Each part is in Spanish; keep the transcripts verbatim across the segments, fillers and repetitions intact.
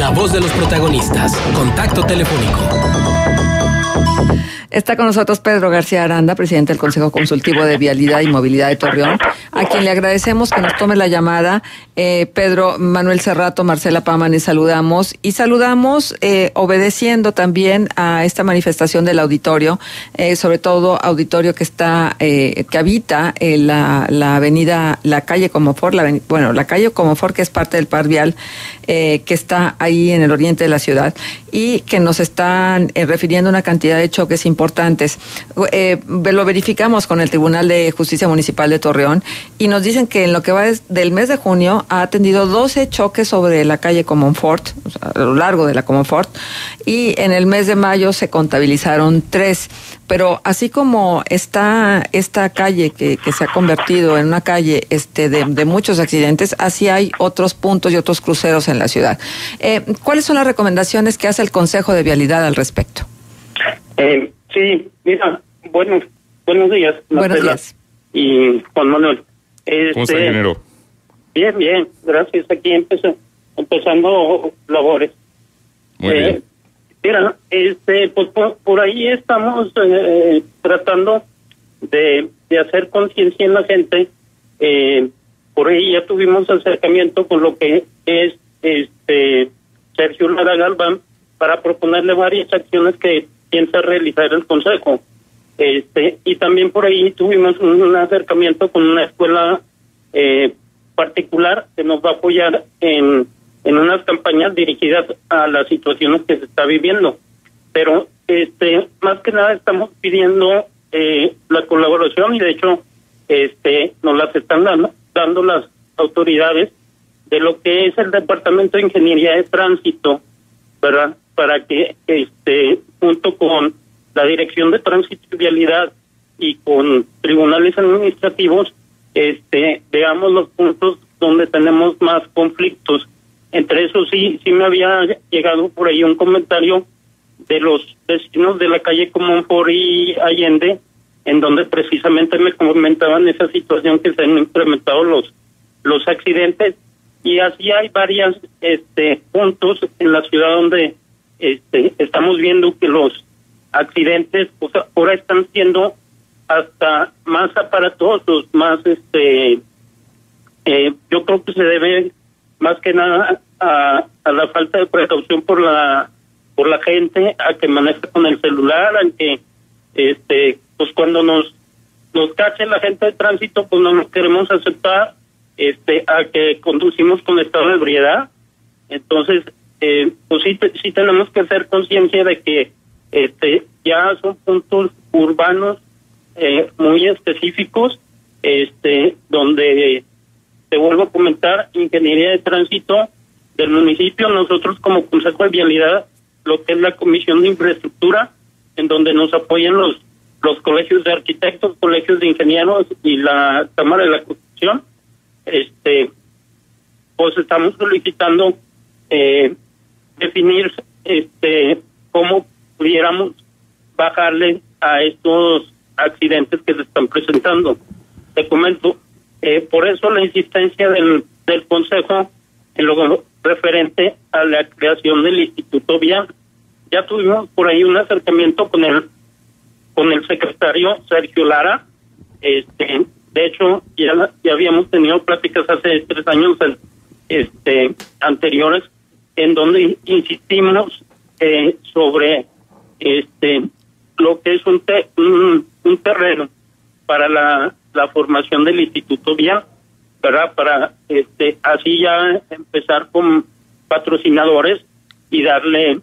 la voz de los protagonistas. Contacto telefónico. Está con nosotros Pedro García Aranda, presidente del Consejo Consultivo de Vialidad y Movilidad de Torreón, a quien le agradecemos que nos tome la llamada. Eh, Pedro, Manuel Cerrato, Marcela Pámani, saludamos y saludamos eh, obedeciendo también a esta manifestación del auditorio, eh, sobre todo auditorio que está, eh, que habita eh, la, la avenida, la calle Comonfort, la, bueno, la calle Comonfort, que es parte del par vial, eh, que está ahí en el oriente de la ciudad y que nos están eh, refiriendo una cantidad de choques importantes. importantes. Eh, lo verificamos con el Tribunal de Justicia Municipal de Torreón y nos dicen que en lo que va del mes de junio ha atendido doce choques sobre la calle Comonfort, o sea, a lo largo de la Comonfort, y en el mes de mayo se contabilizaron tres. Pero así como está esta calle que, que se ha convertido en una calle este de, de muchos accidentes, así hay otros puntos y otros cruceros en la ciudad. Eh, ¿Cuáles son las recomendaciones que hace el Consejo de Vialidad al respecto? Eh, sí, mira, buenos, buenos días. Buenos Marcela días. Y Juan Manuel. Este, ¿Cómo está, ingeniero? Bien, bien, gracias. Aquí empezó, empezando labores. Muy eh, bien. Mira, este, pues por, por ahí estamos eh, tratando de, de hacer conciencia en la gente. Eh, por ahí ya tuvimos acercamiento con lo que es este Sergio Lara Galván para proponerle varias acciones que piensa realizar el Consejo. Este y también por ahí tuvimos un, un acercamiento con una escuela eh, particular que nos va a apoyar en, en unas campañas dirigidas a las situaciones que se está viviendo. Pero este más que nada estamos pidiendo eh, la colaboración y de hecho este nos las están dando, dando las autoridades de lo que es el Departamento de Ingeniería de Tránsito, ¿verdad? Para que este junto con la Dirección de Tránsito y Vialidad y con tribunales administrativos este veamos los puntos donde tenemos más conflictos. Entre eso sí sí me había llegado por ahí un comentario de los vecinos de la calle Comonfort y Allende, en donde precisamente me comentaban esa situación que se han incrementado los los accidentes, y así hay varios este puntos en la ciudad donde este estamos viendo que los accidentes pues ahora están siendo hasta más aparatosos, más este eh, yo creo que se debe más que nada a, a la falta de precaución por la por la gente, a que maneja con el celular, a que este pues cuando nos nos cache la gente de tránsito pues no nos queremos aceptar, este a que conducimos con estado de ebriedad. Entonces eh, pues sí, sí tenemos que hacer conciencia de que este ya son puntos urbanos eh, muy específicos, este donde te vuelvo a comentar, Ingeniería de Tránsito del municipio, nosotros como Consejo de Vialidad, lo que es la Comisión de Infraestructura, en donde nos apoyan los los colegios de arquitectos, colegios de ingenieros y la Cámara de la Construcción, este pues estamos solicitando eh, definir este cómo pudiéramos bajarle a estos accidentes que se están presentando. Te comento, eh, por eso la insistencia del, del Consejo en lo referente a la creación del Instituto Vial. Ya tuvimos por ahí un acercamiento con el con el secretario Sergio Lara. Este, de hecho, ya, ya habíamos tenido pláticas hace tres años este anteriores, en donde insistimos eh, sobre este lo que es un, te, un, un terreno para la, la formación del Instituto Vial, ¿verdad? Para este así ya empezar con patrocinadores y darle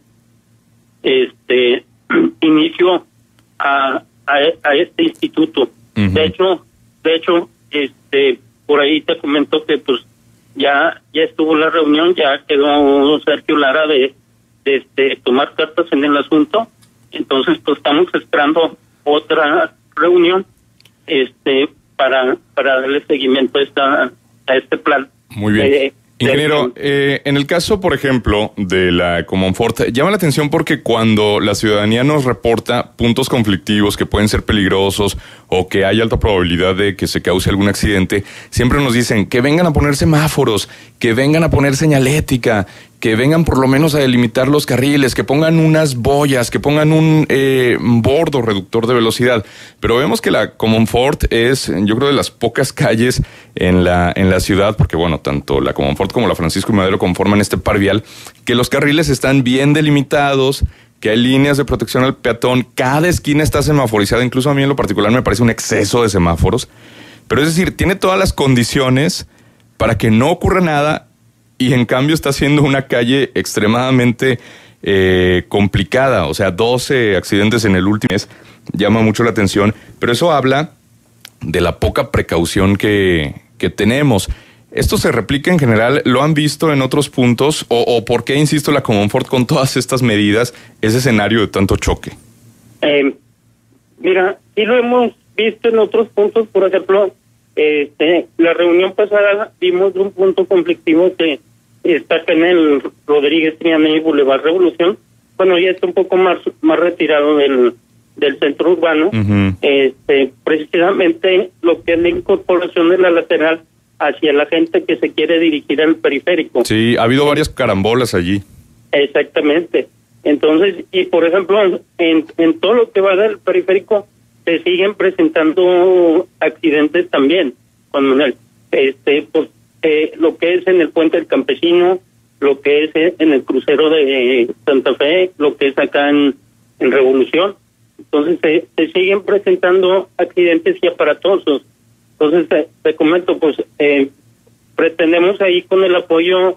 este inicio a, a, a este instituto. Uh-huh. De hecho, de hecho, este por ahí te comento que pues ya ya estuvo la reunión, ya quedó Sergio Lara de, de este tomar cartas en el asunto. Entonces pues estamos esperando otra reunión este para para darle seguimiento a esta a este plan. Muy bien. De, Ingeniero, eh, en el caso, por ejemplo, de la Comonfort, llama la atención porque cuando la ciudadanía nos reporta puntos conflictivos que pueden ser peligrosos o que hay alta probabilidad de que se cause algún accidente, siempre nos dicen que vengan a poner semáforos, que vengan a poner señalética, que vengan por lo menos a delimitar los carriles, que pongan unas boyas, que pongan un eh, bordo reductor de velocidad. Pero vemos que la Comonfort es, yo creo, de las pocas calles en la, en la ciudad, porque bueno, tanto la Comonfort como la Francisco y Madero conforman este par vial, que los carriles están bien delimitados, que hay líneas de protección al peatón, cada esquina está semaforizada, incluso a mí en lo particular me parece un exceso de semáforos, pero es decir, tiene todas las condiciones para que no ocurra nada, y en cambio está siendo una calle extremadamente eh, complicada. O sea, doce accidentes en el último mes llama mucho la atención, pero eso habla de la poca precaución que, que tenemos. ¿Esto se replica en general? ¿Lo han visto en otros puntos? ¿O, o por qué, insisto, la Comonfort con todas estas medidas, ese escenario de tanto choque? Eh, mira, sí lo hemos visto en otros puntos. Por ejemplo, este, la reunión pasada vimos un punto conflictivo que está acá en el Rodríguez Triana y Boulevard Revolución. Bueno, ya está un poco más más retirado del, del centro urbano. Uh-huh. Este, precisamente lo que es la incorporación de la lateral hacia la gente que se quiere dirigir al periférico. Sí, ha habido varias carambolas allí. Exactamente. Entonces, y por ejemplo, en, en todo lo que va del periférico se siguen presentando accidentes también. Cuando este, pues, eh, lo que es en el Puente del Campesino, lo que es en el crucero de Santa Fe, lo que es acá en, en Revolución. Entonces se, se siguen presentando accidentes y aparatosos. Entonces te, te comento, pues eh, pretendemos ahí con el apoyo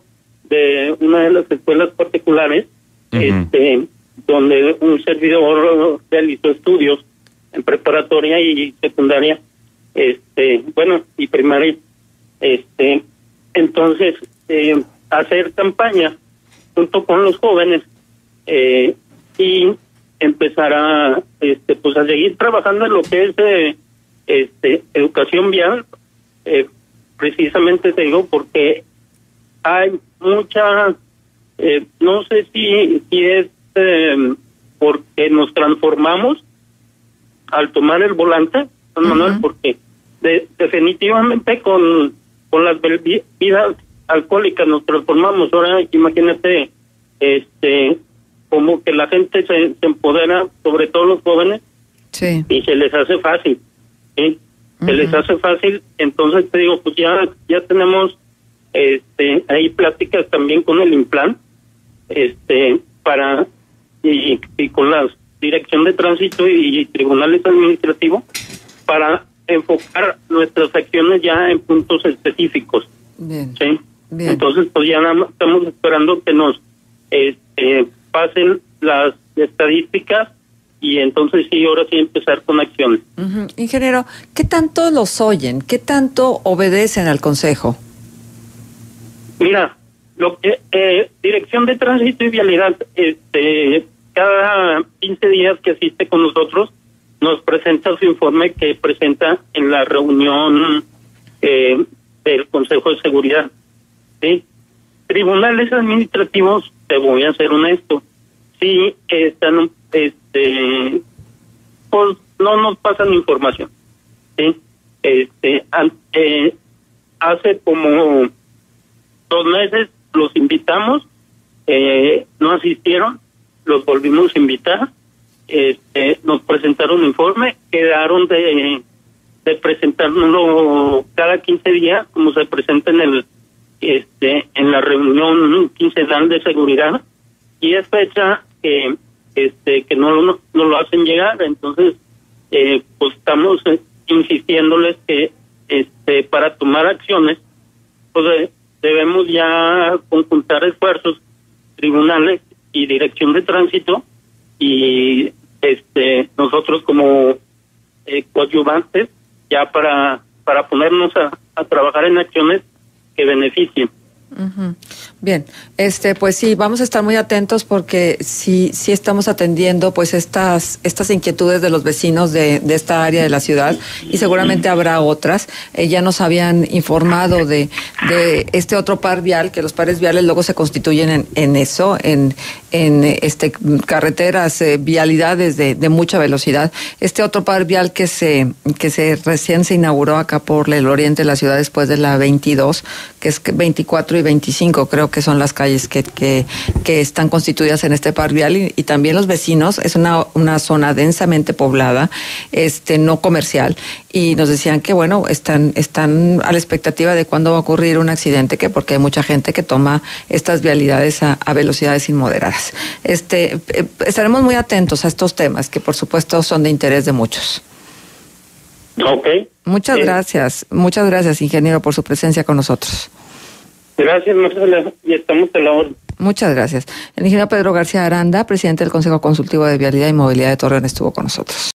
de una de las escuelas particulares, uh-huh. este, donde un servidor realizó estudios en preparatoria y secundaria, este, bueno, y primaria, este, entonces eh, hacer campaña junto con los jóvenes eh, y empezar a, este, pues a seguir trabajando en lo que es eh, este, educación vial, eh, precisamente te digo porque hay mucha, eh, no sé si, si es eh, porque nos transformamos al tomar el volante, Juan Manuel, uh-huh. porque de, definitivamente con, con las bebidas alcohólicas nos transformamos. Ahora imagínate, este, como que la gente se, se empodera, sobre todo los jóvenes, sí. y se les hace fácil, ¿sí? Uh-huh. Se les hace fácil. Entonces te digo, pues ya ya tenemos este ahí pláticas también con el Implan, este, para y, y con la Dirección de Tránsito y, y Tribunales Administrativos para enfocar nuestras acciones ya en puntos específicos. Bien. ¿Sí? Bien. Entonces, pues ya estamos esperando que nos este, pasen las estadísticas y entonces sí, ahora sí empezar con acciones. Uh-huh. Ingeniero, ¿qué tanto los oyen? ¿Qué tanto obedecen al consejo? Mira, lo que eh, Dirección de Tránsito y Vialidad, este, cada quince días que asiste con nosotros, nos presenta su informe que presenta en la reunión eh, del Consejo de Seguridad. ¿Sí? Tribunales administrativos, te voy a ser honesto, sí están, este, pues no nos pasan información. ¿Sí? Este, eh, hace como dos meses los invitamos, eh, no asistieron, los volvimos a invitar, este, nos presentaron un informe, quedaron de, de presentárnoslo cada quince días, como se presenta en el este en la reunión quincenal de seguridad, y es fecha que este que no, no, no lo hacen llegar. Entonces eh, pues estamos eh, insistiéndoles que este para tomar acciones pues eh, debemos ya conjuntar esfuerzos, tribunales y Dirección de Tránsito, y este nosotros como eh, coadyuvantes ya para para ponernos a, a trabajar en acciones que beneficien. Uh-huh. Bien, este, pues sí, vamos a estar muy atentos porque sí, sí estamos atendiendo pues estas, estas inquietudes de los vecinos de, de esta área de la ciudad, y seguramente habrá otras. Eh, ya nos habían informado de, de este otro par vial, que los pares viales luego se constituyen en, en eso, en, en este carreteras, eh, vialidades de, de mucha velocidad. Este otro par vial que se, que se recién se inauguró acá por el oriente de la ciudad después de la veintidós, que es veinticuatro y veinticinco, creo que son las calles que, que, que están constituidas en este par vial, y, y también los vecinos. Es una, una zona densamente poblada, este, no comercial, y nos decían que, bueno, están, están a la expectativa de cuándo va a ocurrir un accidente, que porque hay mucha gente que toma estas vialidades a, a velocidades inmoderadas. Este, eh, estaremos muy atentos a estos temas, que por supuesto son de interés de muchos. Ok. Muchas Eh, gracias, muchas gracias, ingeniero, por su presencia con nosotros. Gracias, Marcela, y estamos a la orden. Muchas gracias. El ingeniero Pedro García Aranda, presidente del Consejo Consultivo de Vialidad y Movilidad de Torreón, estuvo con nosotros.